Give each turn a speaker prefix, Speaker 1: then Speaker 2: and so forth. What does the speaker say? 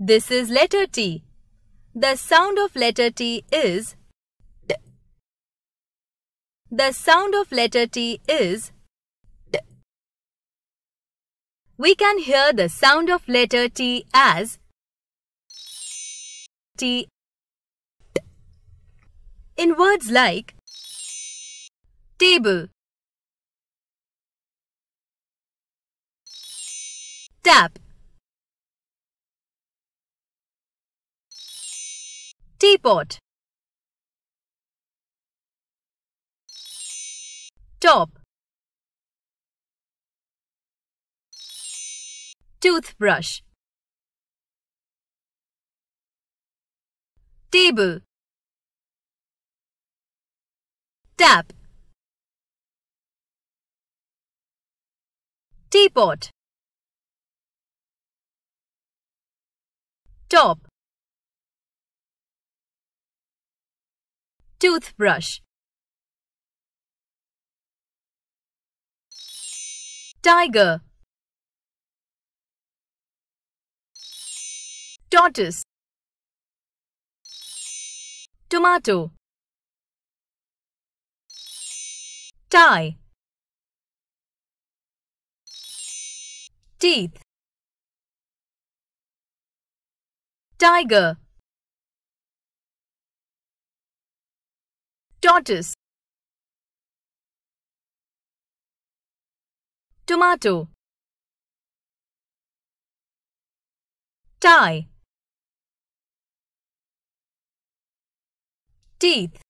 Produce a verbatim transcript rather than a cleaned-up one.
Speaker 1: This is letter T. The sound of letter T is D. The sound of letter T is D. We can hear the sound of letter T as T. T. In words like table, tap, teapot, top, toothbrush, table, tap, teapot, top, toothbrush, tiger, tortoise, tomato, tie, teeth, tiger, tortoise, tomato, tie, teeth.